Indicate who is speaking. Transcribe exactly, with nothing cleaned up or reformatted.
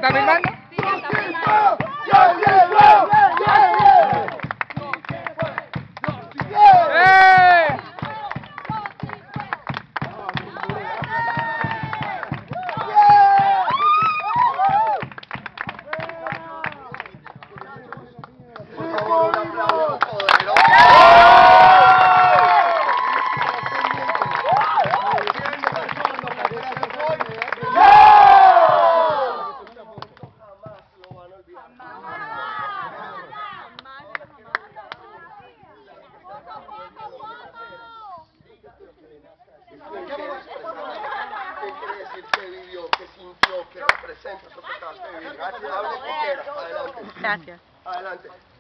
Speaker 1: está filmando?
Speaker 2: Sí, ya está filmando.
Speaker 1: ¡Eh!
Speaker 3: Por favor, un aplauso poderoso. ¿Qué quiere decir? ¿Qué vivió? ¿Qué sintió? ¿Qué representa eso que acabaste de vivir? Hable, Adelante.
Speaker 2: Gracias.
Speaker 3: Adelante.